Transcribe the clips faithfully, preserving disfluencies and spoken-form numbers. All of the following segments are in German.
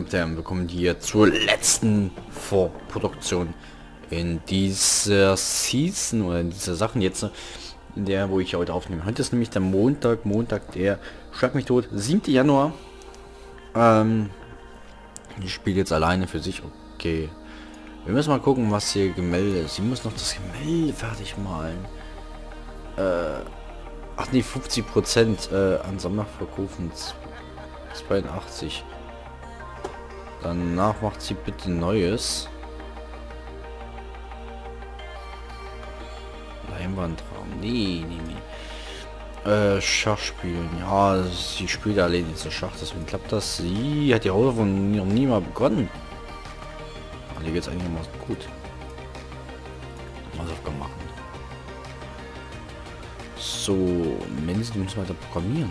Damen und Herren, willkommen hier zur letzten Vorproduktion in dieser Season oder in dieser Sachen jetzt, in der, wo ich heute aufnehme. Heute ist nämlich der Montag, Montag, der schlag mich tot, siebter Januar. Ähm, ich spiele jetzt alleine für sich, okay. Wir müssen mal gucken, was hier gemeldet ist. Sie muss noch das Gemälde fertig malen. Äh, ach nee, fünfzig Prozent äh, an Sommerverkaufen, zweiundachtzig. Danach macht sie bitte Neues. Leinwandrahmen. Nee, nee, nee. Äh, Schach spielen. Ja, sie spielt allein nicht so Schach, deswegen klappt das. Sie hat die Hausaufgaben noch nie mal begonnen. Hier geht's einigermaßen gut. Hausaufgaben machen. So, Mensch, du musst weiter programmieren.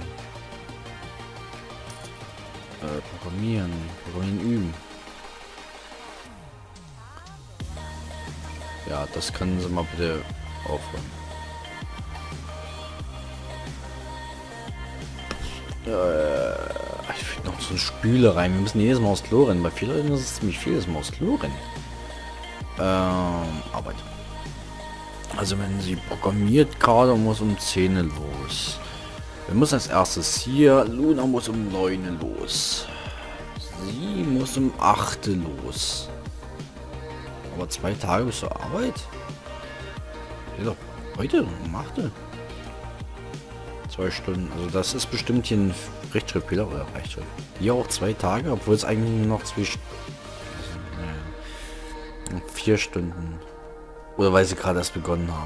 Äh, programmieren. Programmieren üben. Ja, das können Sie mal bitte aufhören. Äh, ich finde noch so eine Spüle rein. Wir müssen jedes Mal aufs Klo rennen. Bei vielen Leuten ist es ziemlich viel, dass man aufs Klo rennen. Ähm, Arbeit. Also wenn sie programmiert gerade, muss um zehn los. Wir müssen als erstes hier, Luna muss um neun los. Sie muss um acht los. Aber zwei Tage bis zur Arbeit? Ja, doch heute um acht. Zwei Stunden. Also das ist bestimmt hier ein Rechtschreibfehler oder Rechtschreib. Hier auch zwei Tage, obwohl es eigentlich nur noch zwei also, naja, vier Stunden. Oder weil sie gerade erst begonnen haben.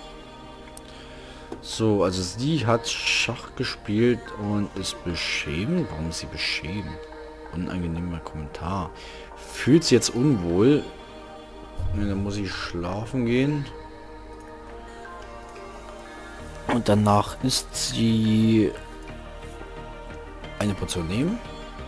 So, also sie hat Schach gespielt und ist beschämt. Warum ist sie beschämt? Unangenehmer Kommentar. Fühlt sie jetzt unwohl? Ja, dann muss ich schlafen gehen. Und danach ist sie eine Portion nehmen.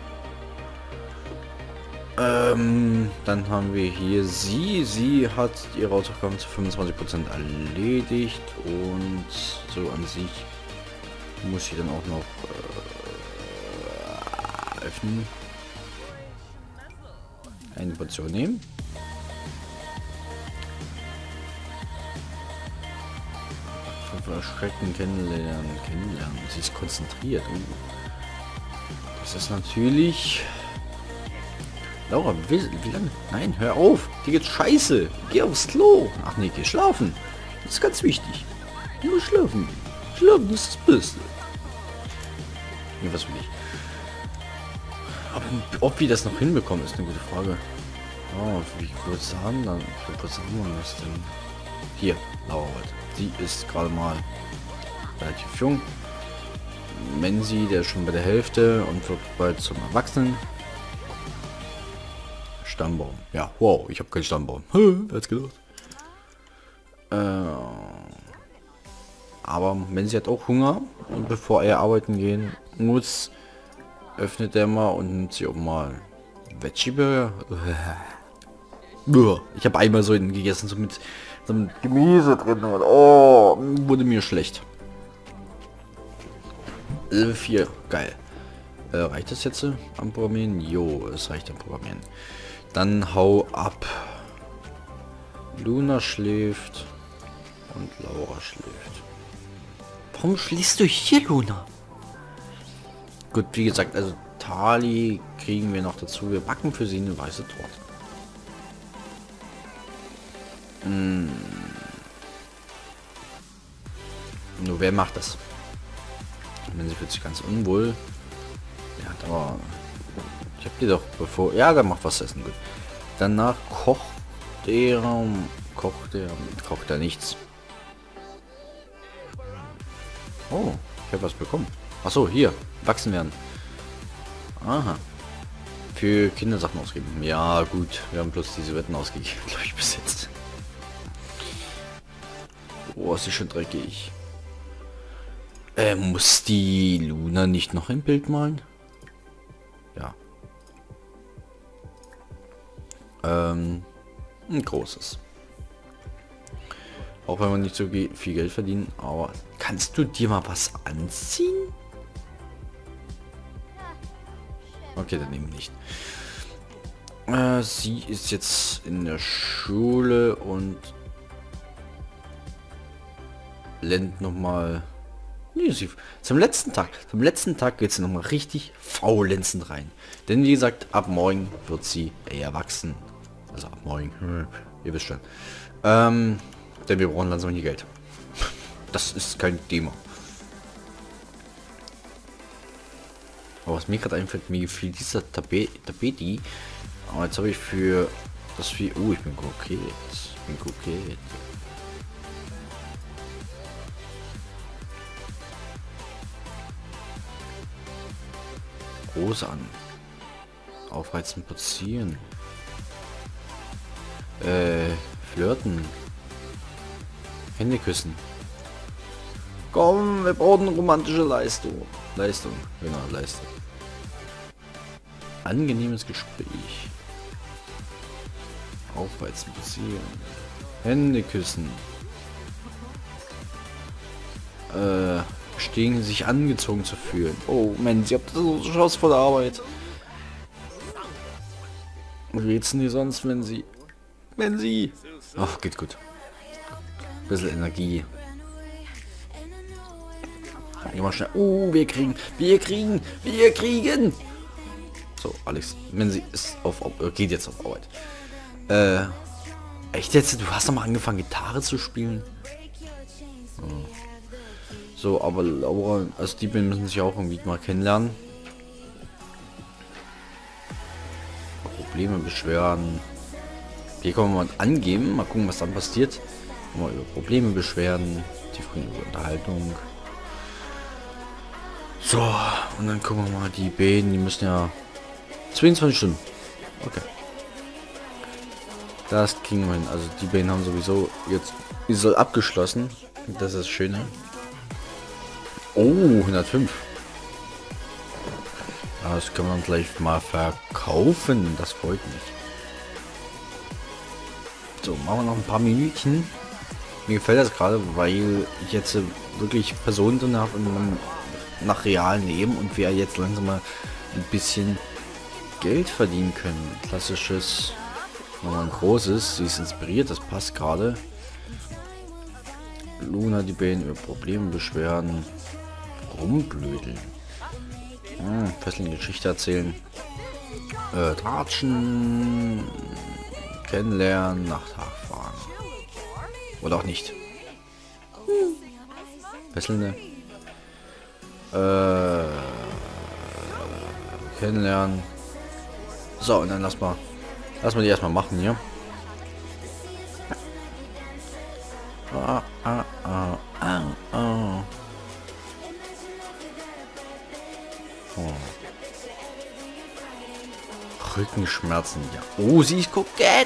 Ähm, dann haben wir hier sie. Sie hat ihre Hausaufgaben zu fünfundzwanzig Prozent erledigt und so an sich muss sie dann auch noch äh, öffnen. Eine Portion nehmen. Erschrecken kennenlernen, kennenlernen. Sie ist konzentriert. Uh. Das ist natürlich... Laura, wie, wie lange? Nein, hör auf. Die geht scheiße. Geh aufs Klo. Ach nee, geh schlafen. Das ist ganz wichtig. Nur schlafen. Schlafen ist das Beste. Nee, was will ich? Ob, ob wir das noch hinbekommen, ist eine gute Frage. Oh, wie kurz haben dann? Wie kurz haben wir das denn? Hier, Laura. Sie ist gerade mal relativ jung. Menzi, der ist schon bei der Hälfte und wird bald zum Erwachsenen. Stammbaum. Ja, wow, ich habe keinen Stammbaum. Wer hat's gedacht? Äh, aber Menzi hat auch Hunger und bevor er arbeiten gehen muss, öffnet er mal und nimmt sie auch mal Veggie-Burger. Ich habe einmal so einen gegessen, so mit so mit Gemüse drin und oh, wurde mir schlecht. Level vier, geil. Äh, reicht das jetzt am Programmieren? Jo, es reicht am Programmieren. Dann hau ab. Luna schläft und Laura schläft. Warum schläfst du hier, Luna? Gut, wie gesagt, also Tali kriegen wir noch dazu. Wir backen für sie eine weiße Torte. Hm. Nur wer macht das? Wenn sie fühlt sich ganz unwohl. Ja, aber ich hab die doch bevor. Ja, der macht was essen, gut. Danach kocht er, kocht er, kocht er nichts. Oh, ich habe was bekommen. Ach so, hier wachsen werden. Aha. Für Kindersachen ausgeben. Ja, gut, wir haben bloß diese Wetten ausgegeben, glaube ich, bis jetzt. Oh, ist sie schon dreckig. Äh, muss die Luna nicht noch ein Bild malen? Ja. Ähm, ein großes. Auch wenn man nicht so viel Geld verdienen, aber kannst du dir mal was anziehen? Okay, dann eben nicht. Äh, sie ist jetzt in der Schule und lernt noch mal. Nee, sie, zum letzten Tag. Zum letzten Tag geht sie noch mal richtig faulenzend rein. Denn wie gesagt, ab morgen wird sie erwachsen. Also ab morgen. Hm, ihr wisst schon. Ähm, denn wir brauchen langsam hier Geld. Das ist kein Thema. Aber was mir gerade einfällt, mir gefiel dieser Tape Tapeti. Aber jetzt habe ich für das wie. Oh, ich bin kokett. Ich bin kokett. Rose an. Aufreizen, platzieren. Äh, flirten. Hände küssen. Komm, wir brauchen romantische Leistung. Leistung, genau, Leistung. Angenehmes Gespräch. Aufreizen, platzieren. Hände küssen. Äh, stehen, sich angezogen zu fühlen. Oh Mensch, ihr habt so Chance vor der Arbeit. Wie geht's denn sonst, wenn sie... Wenn sie... Ach, geht gut. Bisschen Energie. Geh mal schnell. Oh, wir kriegen... Wir kriegen... Wir kriegen... So, Alex. Wenn sie ist auf... auf geht jetzt auf Arbeit. Äh... Echt jetzt? Du hast doch mal angefangen, Gitarre zu spielen? Oh. So, aber Laura... Also die müssen sich auch irgendwie mal kennenlernen. Probleme, Beschwerden. Hier können wir mal angeben, mal gucken, was dann passiert. Mal über Probleme, Beschwerden, tiefgründige Unterhaltung. So, und dann gucken wir mal, die beiden, die müssen ja zweiundzwanzig Stunden. Okay. Das kriegen wir hin. Also die beiden haben sowieso jetzt ist abgeschlossen. Das ist das Schöne. Oh, hundertfünf. Das können wir dann gleich mal verkaufen. Das freut mich. So, machen wir noch ein paar Minütchen. Mir gefällt das gerade, weil ich jetzt wirklich Personen drin habe und nach realen Leben und wir jetzt langsam mal ein bisschen Geld verdienen können. Klassisches, nochmal ein großes. Sie ist inspiriert, das passt gerade. Luna, die beiden über Probleme, Beschwerden, rumblödeln. Hm, fesselnde Geschichte erzählen. Äh, Tratschen. Kennenlernen, nach Tag fahren. Oder auch nicht. Hm. Fesselnde. Äh, kennenlernen. So, und dann lass mal. Lass mal die erstmal machen hier. Ah, ah, ah, ah, ah. Oh. Rückenschmerzen, ja. Oh, sie ist kokett.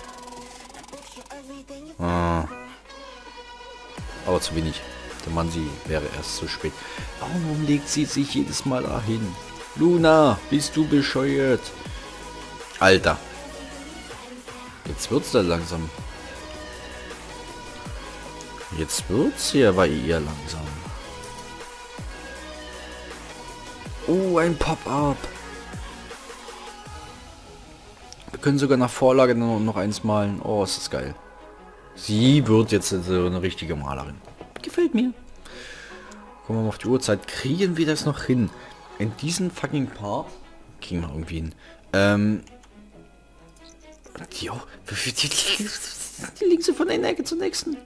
Ah. Aber zu wenig. Der Mann, sie wäre erst zu spät. Warum legt sie sich jedes Mal dahin? Luna, bist du bescheuert? Alter. Jetzt wird's da langsam. Jetzt wird's ja bei ihr langsam. Oh, ein Pop-up. Wir können sogar nach Vorlage noch, noch eins malen. Oh, ist das geil. Sie wird jetzt so eine richtige Malerin. Gefällt mir. Gucken wir mal auf die Uhrzeit. Kriegen wir das noch hin? In diesem fucking Part kriegen wir irgendwie hin. Ähm. Die auch. Die, die, die, die liegt so von einer Ecke zur nächsten.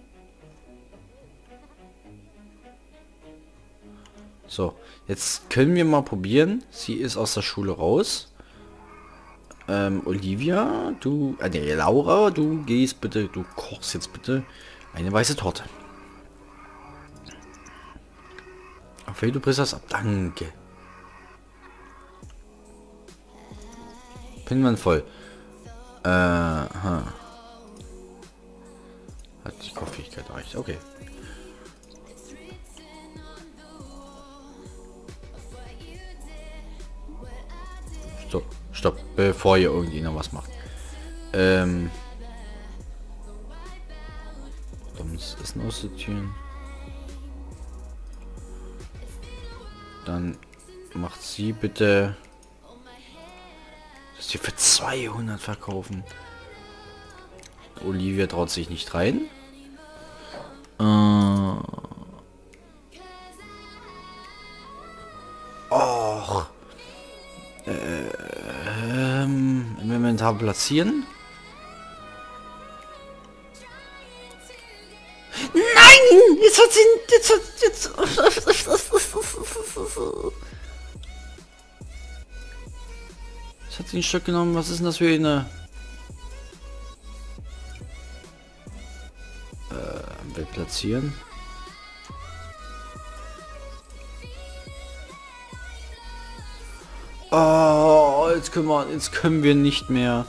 So, jetzt können wir mal probieren. Sie ist aus der Schule raus. Ähm, Olivia, du, äh, nee, Laura, du gehst bitte, du kochst jetzt bitte eine weiße Torte. Okay, du brichst das ab. Danke. Pinwand voll. Äh, ha. Hat die Kochfähigkeit erreicht. Okay. Stopp, stopp, bevor ihr irgendjemand was macht. Ähm. Dummes Essen aussortieren. Dann macht sie bitte Das hier für zweihundert verkaufen. Olivia traut sich nicht rein. Äh. Och. Ähm, im Inventar platzieren. Nein! Jetzt hat sie... Jetzt hat... Jetzt... Jetzt hat sie ein Stück genommen. Was ist denn das für eine... Äh, Welt platzieren. Oh, jetzt können wir... Jetzt können wir nicht mehr...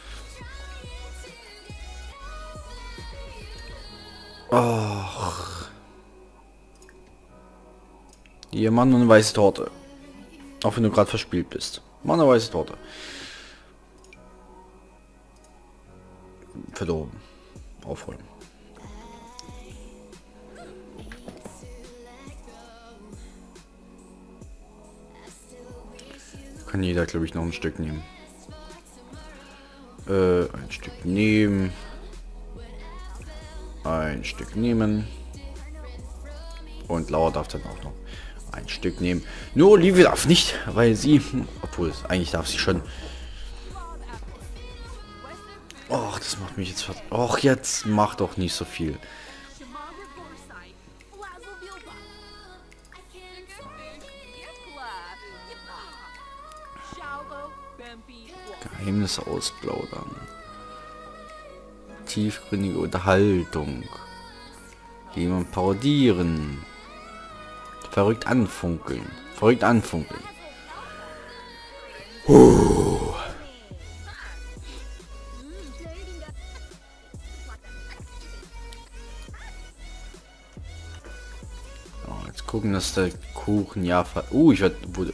Ach. Hier, Mann und eine weiße Torte. Auch wenn du gerade verspielt bist. Mann, eine weiße Torte. Verdorben. Aufräumen. Kann jeder, glaube ich, noch ein Stück nehmen. Äh, ein Stück nehmen. Ein Stück nehmen. Und Laura darf dann auch noch ein Stück nehmen. Nur Olivia darf nicht, weil sie... Obwohl, eigentlich darf sie schon. Och, das macht mich jetzt... Och, jetzt macht doch nicht so viel. Geheimnisse ausplaudern. Tiefgründige Unterhaltung. Jemand parodieren. Verrückt anfunkeln. Verrückt anfunkeln. Uh. Oh, jetzt gucken, dass der Kuchen ja ver... Uh, ich werde... wurde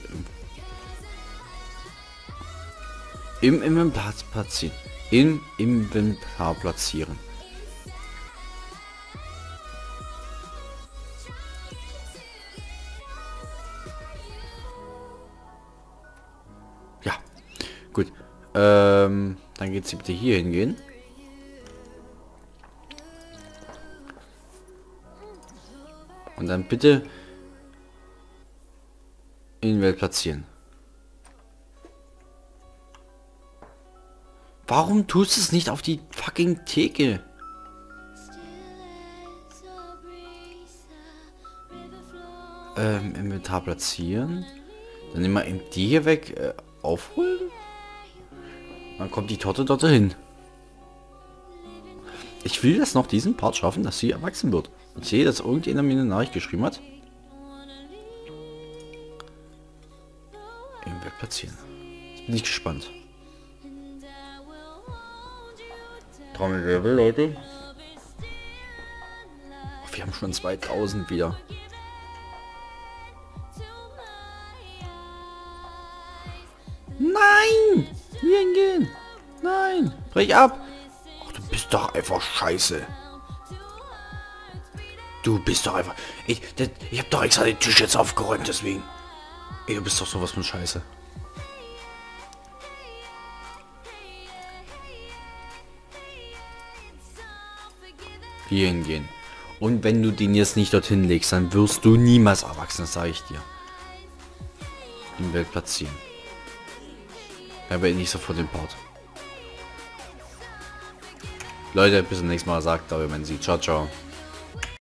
im Inventar platzieren. Im Inventar platzieren. Ja, gut. Ähm, dann geht sie bitte hier hingehen. Und dann bitte in Welt platzieren. Warum tust du es nicht auf die fucking Theke? Ähm, Inventar platzieren. Dann nehmen wir eben die hier weg. Äh, aufholen. Dann kommt die Torte dort hin. Ich will das noch diesen Part schaffen, dass sie erwachsen wird. Ich sehe, dass irgendjemand mir eine Nachricht geschrieben hat. Eben weg platzieren. Jetzt bin ich gespannt. Trommelwirbel, Leute. Oh, wir haben schon zweitausend wieder. Nein! Hier hingehen! Nein! Brech ab! Ach, du bist doch einfach scheiße. Du bist doch einfach... Ich, das, ich hab doch extra den Tisch jetzt aufgeräumt, deswegen. Ey, du bist doch sowas von scheiße. Hier hingehen. Und wenn du den jetzt nicht dorthin legst, dann wirst du niemals erwachsen, das sage ich dir. In Welt platzieren. Da bin ich nicht sofort den Part. Leute, bis zum nächsten Mal. Sagt, aber wenn sie. Ciao, ciao.